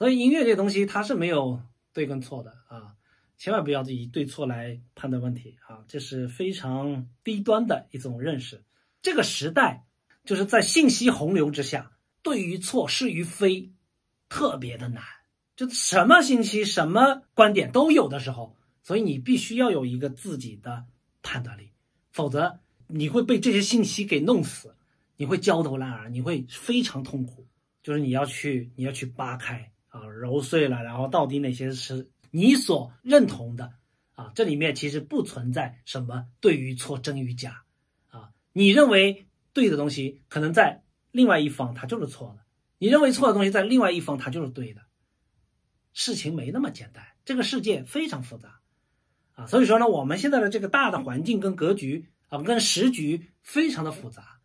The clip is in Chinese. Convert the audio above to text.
所以音乐这东西它是没有对跟错的啊，千万不要以对错来判断问题啊，这是非常低端的一种认识。这个时代就是在信息洪流之下，对与错是与非特别的难，就什么信息什么观点都有的时候，所以你必须要有一个自己的判断力，否则你会被这些信息给弄死，你会焦头烂额，你会非常痛苦。就是你要去扒开啊，揉碎了，然后到底哪些是你所认同的啊？这里面其实不存在什么对与错、真与假啊。你认为对的东西，可能在另外一方它就是错的；你认为错的东西，在另外一方它就是对的。事情没那么简单，这个世界非常复杂啊。所以说呢，我们现在的这个大的环境跟格局啊，跟时局非常的复杂。